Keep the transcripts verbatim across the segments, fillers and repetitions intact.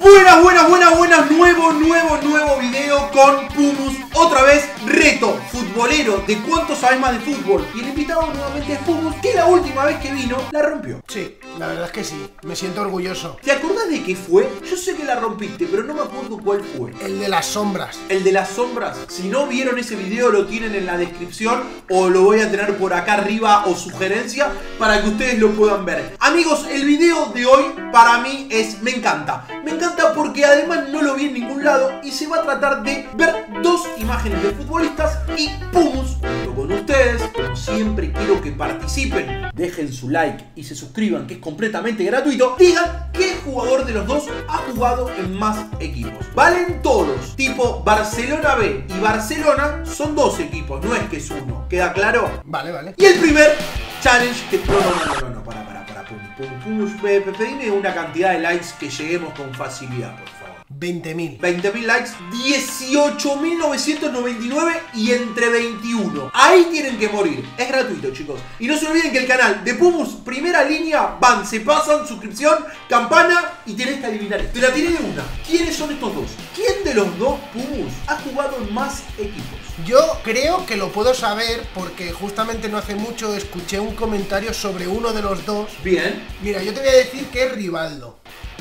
Buenas, buenas, buenas, buenas, nuevo, nuevo, nuevo video con Pumus. Otra vez, reto futbolero de cuánto sabes más de fútbol. Y el invitado nuevamente es Pumus, que la última vez que vino, la rompió. Sí, la verdad es que sí, me siento orgulloso. ¿Te acordás de qué fue? Yo sé que la rompiste, pero no me acuerdo cuál fue. El de las sombras. El de las sombras. Si no vieron ese video, lo tienen en la descripción o lo voy a tener por acá arriba o sugerencia para que ustedes lo puedan ver. Amigos, el video de hoy para mí es, me encanta. Me encanta porque además no lo vi en ningún lado y se va a tratar de ver dos imágenes de futbolistas y Pumus, junto con ustedes, como siempre quiero que participen, dejen su like y se suscriban, que es completamente gratuito, digan qué jugador de los dos ha jugado en más equipos. Valen todos, tipo Barcelona B y Barcelona son dos equipos, no es que es uno, ¿queda claro? Vale, vale. Y el primer challenge que... No, no, no, no, no, para, para, para, Pumus, Pumus, pedime una cantidad de likes que lleguemos con facilidad, por favor. veinte mil. veinte mil likes, dieciocho mil novecientos noventa y nueve y entre veintiuno. Ahí tienen que morir. Es gratuito, chicos. Y no se olviden que el canal de Pumus, primera línea, van, se pasan, suscripción, campana y tenés que adivinar esto. Te la tiré de una. ¿Quiénes son estos dos? ¿Quién de los dos, Pumus, ha jugado en más equipos? Yo creo que lo puedo saber porque justamente no hace mucho escuché un comentario sobre uno de los dos. Bien. Mira, yo te voy a decir que es Rivaldo.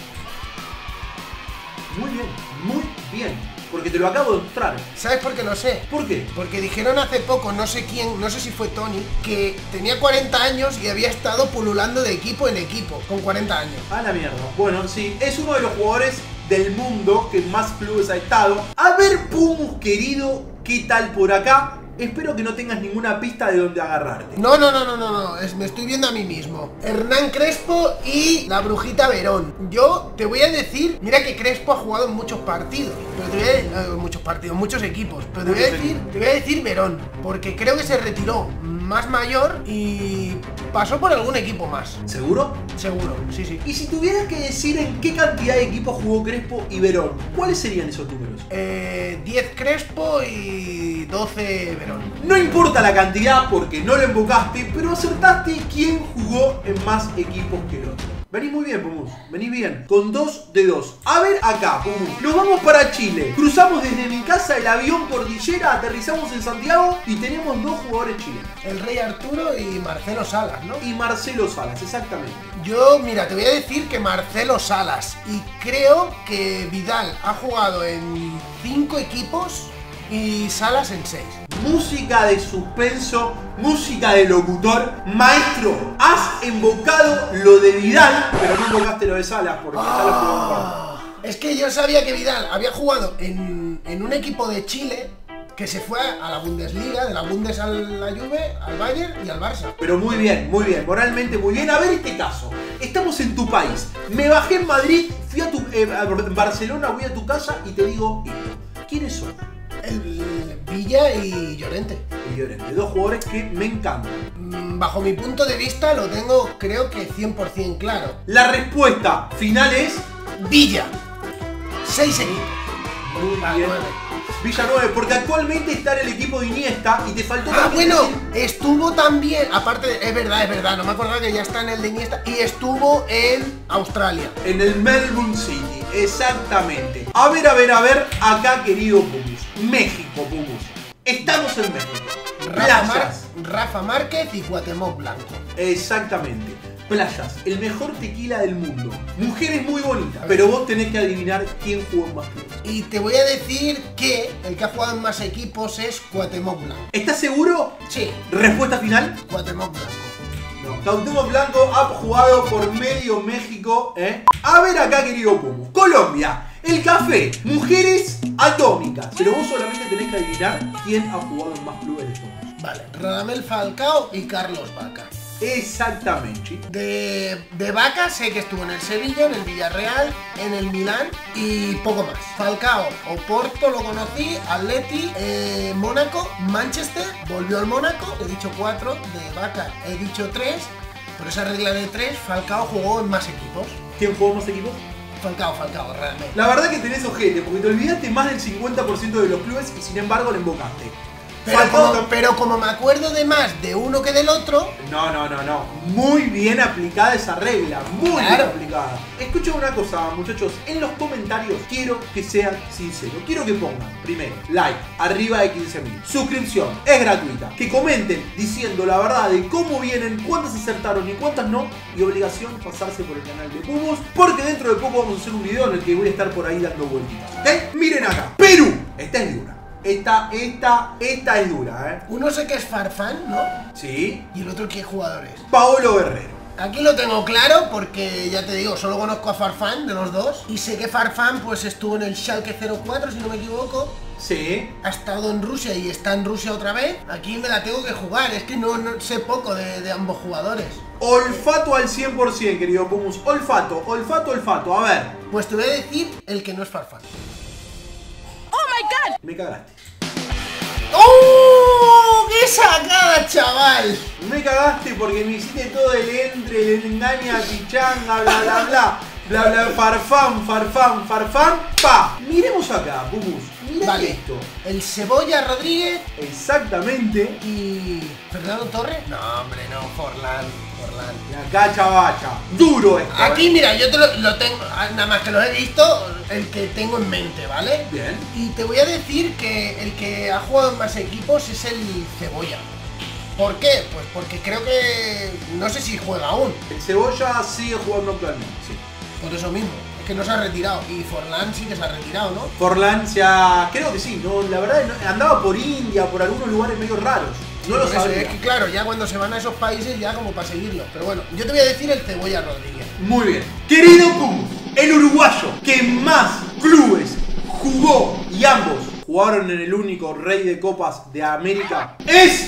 Muy bien, muy bien. Porque te lo acabo de mostrar. ¿Sabes por qué lo sé? ¿Por qué? Porque dijeron hace poco, no sé quién, no sé si fue Tony, que tenía cuarenta años y había estado pululando de equipo en equipo, con cuarenta años. A la mierda. Bueno, sí, es uno de los jugadores del mundo que más clubes ha estado. A ver, Pumus, querido, ¿qué tal por acá? Espero que no tengas ninguna pista de dónde agarrarte. No, no, no, no, no, no. Es, me estoy viendo a mí mismo. Hernán Crespo y la Brujita Verón. Yo te voy a decir, mira que Crespo ha jugado en muchos partidos, pero te voy a decir, no, muchos partidos, muchos equipos, pero te voy a decir, te voy a decir Verón, porque creo que se retiró más mayor y pasó por algún equipo más. ¿Seguro? Seguro, sí, sí. Y si tuvieras que decir en qué cantidad de equipos jugó Crespo y Verón, ¿cuáles serían esos números? Eh, diez Crespo y doce Verón. No importa la cantidad porque no lo embocaste, pero acertaste quién jugó en más equipos que el otro. Vení muy bien, Pumus, vení bien, con dos de dos. A ver acá, Pumus, nos vamos para Chile. Cruzamos desde mi casa el avión cordillera, aterrizamos en Santiago y tenemos dos jugadores chilenos. El Rey Arturo y Marcelo Salas, ¿no? Y Marcelo Salas, exactamente. Yo, mira, te voy a decir que Marcelo Salas, y creo que Vidal ha jugado en cinco equipos y Salas en seis. Música de suspenso, música de locutor. Maestro, has embocado lo de Vidal, pero no embocaste lo de Salas porque Ah, Salas jugó en es que yo sabía que Vidal había jugado en, en un equipo de Chile que se fue a la Bundesliga, de la Bundes a la Juve, al Bayern y al Barça. Pero muy bien, muy bien, moralmente muy bien. A ver este caso. Estamos en tu país. Me bajé en Madrid, fui a tu eh, a Barcelona, voy a tu casa y te digo esto. ¿Quiénes son? El Villa y Llorente. Y Llorente, dos jugadores que me encantan. Mm, Bajo mi punto de vista lo tengo, creo que cien por cien claro. La respuesta final es Villa. Seis equipos. muy Ah, bien. nueve. Villa nueve, porque actualmente está en el equipo de Iniesta y te faltó Ah, también bueno, decir- estuvo también, aparte, de, es verdad, es verdad, no me acordaba que ya está en el de Iniesta y estuvo en Australia. en el Melbourne City, exactamente. A ver, a ver, a ver, acá querido Pumus. México, Pumus. Estamos en México. Rafa, Mar- Playas. Rafa Márquez y Cuauhtémoc Blanco. Exactamente. Playas, el mejor tequila del mundo. Mujeres muy bonitas, pero vos tenés que adivinar quién jugó en más clubes. Y te voy a decir que el que ha jugado en más equipos es Cuauhtémoc Blanco. ¿Estás seguro? Sí, Respuesta final. Cuauhtémoc Blanco. No. Cuauhtémoc Blanco ha jugado por medio México, ¿eh? A ver acá, querido Pumus. Colombia, el café, mujeres atómicas. Pero vos solamente tenés que adivinar quién ha jugado en más clubes de todos. Vale, Radamel Falcao y Carlos Vaca. Exactamente. De, de Vaca sé que estuvo en el Sevilla, en el Villarreal, en el Milán y poco más. Falcao, Oporto lo conocí, Atleti, eh, Mónaco, Manchester, volvió al Mónaco, he dicho cuatro, de Vaca he dicho tres, por esa regla de tres, Falcao jugó en más equipos. ¿Quién jugó en más equipos? Falcao, Falcao, realmente. La verdad que tenés ojete, porque te olvidaste más del cincuenta por ciento de los clubes y sin embargo le embocaste. Pero Falcao como, tam- pero como me acuerdo de más de uno que del otro. No, no, no, no. Muy bien aplicada esa regla. Muy bien Claro. aplicada. Escuchen una cosa, muchachos. En los comentarios quiero que sean sinceros. Quiero que pongan, primero, like, arriba de quince mil. Suscripción, es gratuita. Que comenten diciendo la verdad de cómo vienen, cuántas acertaron y cuántas no. Y obligación pasarse por el canal de Pumus, porque dentro de poco vamos a hacer un video en el que voy a estar por ahí dando vueltitas. ¿Ok? Miren acá. Perú. Esta es dura. Esta, esta, esta es dura, ¿eh? Uno sé que es Farfán, ¿no? Sí. Y el otro qué jugador es. Paolo Guerrero. Aquí lo tengo claro porque ya te digo, solo conozco a Farfán de los dos. Y sé que Farfán pues estuvo en el Schalke cero cuatro, si no me equivoco. Sí. Ha estado en Rusia y está en Rusia otra vez. Aquí me la tengo que jugar, es que no, no sé poco de, de ambos jugadores. Olfato al cien por cien, querido Pumus. Olfato, olfato, olfato. A ver. Pues te voy a decir el que no es Farfán. Me cagaste. ¡Oh! ¡Qué sacada, chaval! Me cagaste porque me hiciste todo el entre, el engaña, pichanga, bla, bla, bla. Bla, bla, farfán, farfán, farfán. Pa. Miremos acá, Pumus. Mirá Vale. esto. El Cebolla Rodríguez Exactamente. y... ¿Fernando Torres? No, hombre, no, Forlán, Forlán. Y acá, chavacha. Duro esto. Aquí, ¿eh? mira, yo te lo, lo tengo, ah, nada más que lo he visto, el que tengo en mente, ¿vale? Bien. Y te voy a decir que el que ha jugado en más equipos es el Cebolla. ¿Por qué? Pues porque creo que... no sé si juega aún, El Cebolla sigue jugando actualmente, sí. por eso mismo. Es que no se ha retirado. Y Forlán sí que se ha retirado, ¿no? Forlán ya... creo que sí, no, la verdad no- andaba por India, por algunos lugares medio raros. No lo Por eso, sabía. es que claro, ya cuando se van a esos países ya como para seguirlo. Pero bueno, yo te voy a decir el Cebolla Rodríguez. Muy bien. Querido Pumus, el uruguayo que más clubes jugó y ambos jugaron en el único rey de copas de América es...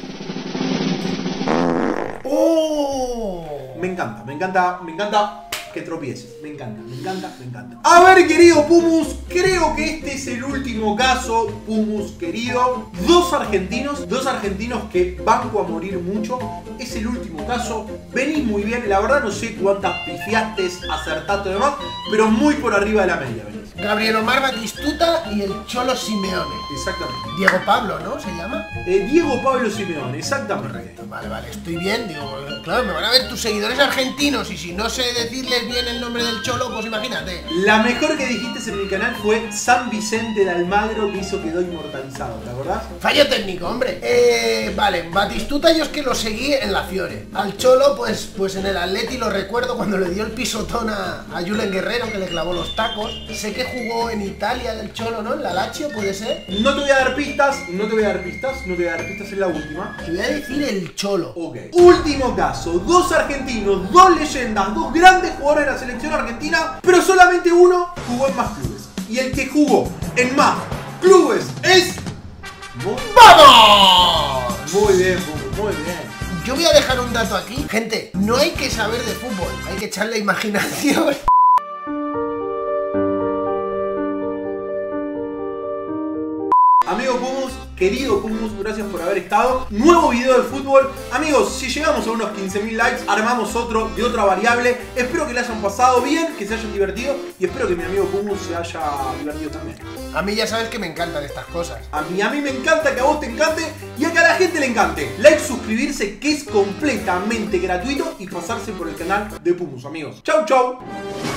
¡Oh! Me encanta, me encanta, me encanta que tropieces. Me encanta, me encanta, me encanta. A ver, querido Pumus, creo que este es el último caso, Pumus querido. Dos argentinos, dos argentinos que banco a morir mucho. Es el último caso. Venís muy bien, la verdad no sé cuántas pifiastes, acertaste y demás, pero muy por arriba de la media venís. Gabriel Omar Batistuta y el Cholo Simeone. Exactamente. Diego Pablo, ¿no? ¿Se llama? Eh, Diego Pablo Simeone, exactamente. Correcto, vale, vale, estoy bien, digo, claro, me van a ver tus seguidores argentinos y si no sé decirles bien el nombre del Cholo, pues imagínate. La mejor que dijiste en mi canal fue San Vicente de Almagro, que hizo quedó inmortalizado, ¿te acordás? Fallo técnico, hombre. Eh, vale, Batistuta yo es que lo seguí en la Fiore. Al Cholo, pues, pues en el Atleti lo recuerdo cuando le dio el pisotón a, a Julen Guerrero, que le clavó los tacos. Sé que jugó en Italia del Cholo, ¿no? En la Lazio, ¿puede ser? No te voy a dar pistas, no te voy a dar pistas, no te voy a dar pistas en la última. Te voy a decir el Cholo. Ok. Último caso, dos argentinos, dos leyendas, dos grandes jugadores de la selección argentina, pero solamente uno jugó en más clubes. Y el que jugó en más clubes es... Muy, ¡Vamos! muy bien, Pumu, muy bien. Yo voy a dejar un dato aquí. Gente, no hay que saber de fútbol, hay que echarle imaginación. Amigo Pumus, querido Pumus, gracias por haber estado. Nuevo video de fútbol. Amigos, si llegamos a unos quince mil likes, armamos otro de otra variable. Espero que le hayan pasado bien, que se hayan divertido. Y espero que mi amigo Pumus se haya divertido también. A mí ya sabes que me encantan estas cosas. A mí, a mí me encanta que a vos te encante y a que a la gente le encante. Like, suscribirse, que es completamente gratuito. Y pasarse por el canal de Pumus, amigos. Chau, chau.